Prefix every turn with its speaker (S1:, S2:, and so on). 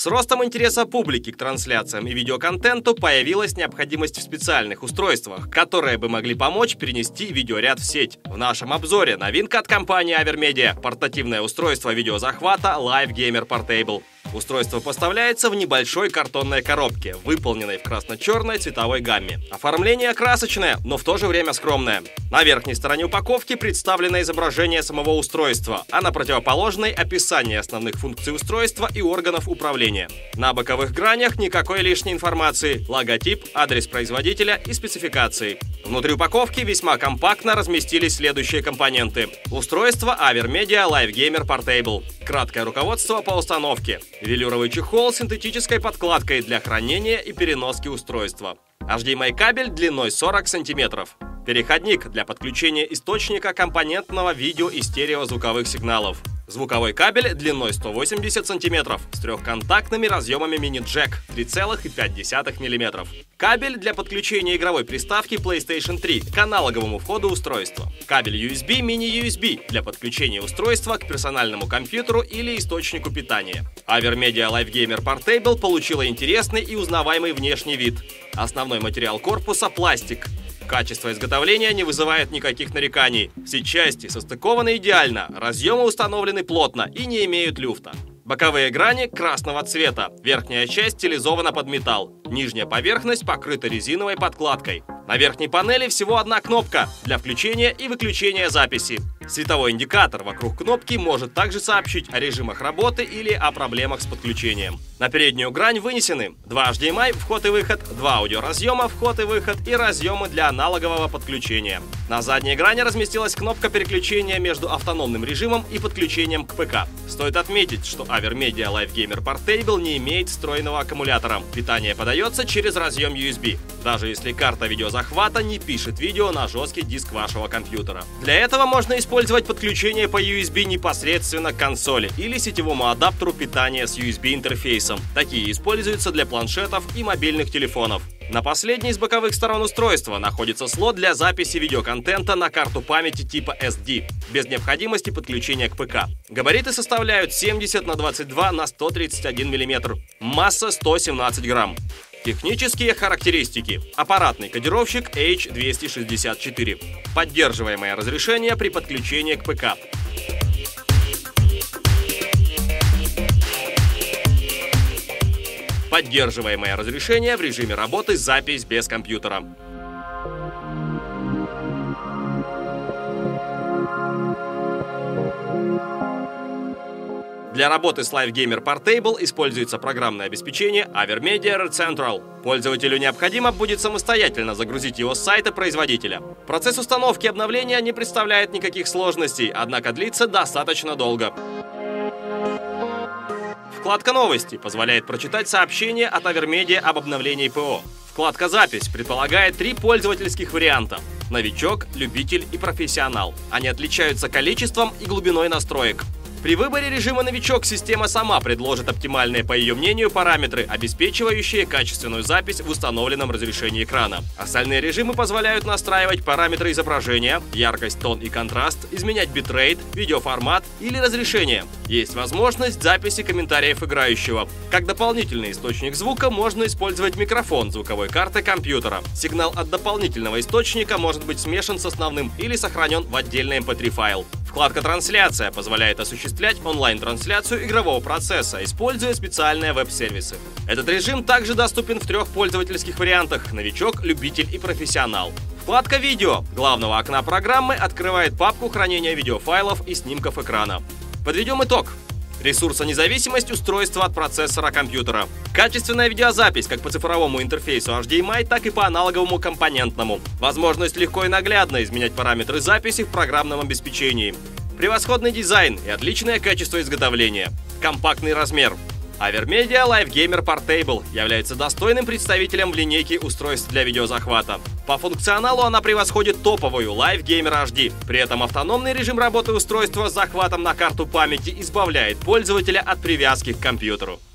S1: С ростом интереса публики к трансляциям и видеоконтенту появилась необходимость в специальных устройствах, которые бы могли помочь перенести видеоряд в сеть. В нашем обзоре новинка от компании Avermedia – портативное устройство видеозахвата Live Gamer Portable. Устройство поставляется в небольшой картонной коробке, выполненной в красно-черной цветовой гамме. Оформление красочное, но в то же время скромное. На верхней стороне упаковки представлено изображение самого устройства, а на противоположной – описание основных функций устройства и органов управления. На боковых гранях никакой лишней информации, логотип, адрес производителя и спецификации. Внутри упаковки весьма компактно разместились следующие компоненты. Устройство Avermedia Live Gamer Portable. Краткое руководство по установке. Велюровый чехол с синтетической подкладкой для хранения и переноски устройства. HDMI кабель длиной 40 см. Переходник для подключения источника компонентного видео и стереозвуковых сигналов. Звуковой кабель длиной 180 см с трехконтактными разъемами мини-джек 3,5 мм. Кабель для подключения игровой приставки PlayStation 3 к аналоговому входу устройства. Кабель USB mini-USB для подключения устройства к персональному компьютеру или источнику питания. Avermedia Live Gamer Portable получила интересный и узнаваемый внешний вид. Основной материал корпуса – пластик. Качество изготовления не вызывает никаких нареканий. Все части состыкованы идеально, разъемы установлены плотно и не имеют люфта. Боковые грани красного цвета, верхняя часть стилизована под металл, нижняя поверхность покрыта резиновой подкладкой. На верхней панели всего одна кнопка для включения и выключения записи. Световой индикатор вокруг кнопки может также сообщить о режимах работы или о проблемах с подключением. На переднюю грань вынесены 2 HDMI вход и выход, 2 аудиоразъема вход и выход и разъемы для аналогового подключения. На задней грани разместилась кнопка переключения между автономным режимом и подключением к ПК. Стоит отметить, что Avermedia Live Gamer Portable не имеет встроенного аккумулятора. Питание подается через разъем USB, даже если карта видеозахвата не пишет видео на жесткий диск вашего компьютера. Для этого можно использовать подключение по USB непосредственно к консоли или сетевому адаптеру питания с USB-интерфейсом. Такие используются для планшетов и мобильных телефонов. На последней из боковых сторон устройства находится слот для записи видеоконтента на карту памяти типа SD, без необходимости подключения к ПК. Габариты составляют 70 на 22 на 131 мм, масса 117 грамм. Технические характеристики. Аппаратный кодировщик H264. Поддерживаемое разрешение при подключении к ПК. Поддерживаемое разрешение в режиме работы запись без компьютера. Для работы с Live Gamer Portable используется программное обеспечение Avermedia Red Central. Пользователю необходимо будет самостоятельно загрузить его с сайта производителя. Процесс установки и обновления не представляет никаких сложностей, однако длится достаточно долго. Вкладка «Новости» позволяет прочитать сообщение от Avermedia об обновлении ПО. Вкладка «Запись» предполагает 3 пользовательских варианта – новичок, любитель и профессионал. Они отличаются количеством и глубиной настроек. При выборе режима «Новичок» система сама предложит оптимальные, по ее мнению, параметры, обеспечивающие качественную запись в установленном разрешении экрана. Остальные режимы позволяют настраивать параметры изображения, яркость, тон и контраст, изменять битрейт, видеоформат или разрешение. Есть возможность записи комментариев играющего. Как дополнительный источник звука можно использовать микрофон звуковой карты компьютера. Сигнал от дополнительного источника может быть смешан с основным или сохранен в отдельный MP3 файл. Вкладка «Трансляция» позволяет осуществлять онлайн-трансляцию игрового процесса, используя специальные веб-сервисы. Этот режим также доступен в 3 пользовательских вариантах – новичок, любитель и профессионал. Вкладка «Видео» главного окна программы открывает папку хранения видеофайлов и снимков экрана. Подведем итог. Ресурсонезависимость устройства от процессора компьютера. Качественная видеозапись как по цифровому интерфейсу HDMI, так и по аналоговому компонентному. Возможность легко и наглядно изменять параметры записи в программном обеспечении. Превосходный дизайн и отличное качество изготовления. Компактный размер. Avermedia Live Gamer Portable является достойным представителем в линейке устройств для видеозахвата. По функционалу она превосходит топовую Live Gamer HD. При этом автономный режим работы устройства с захватом на карту памяти избавляет пользователя от привязки к компьютеру.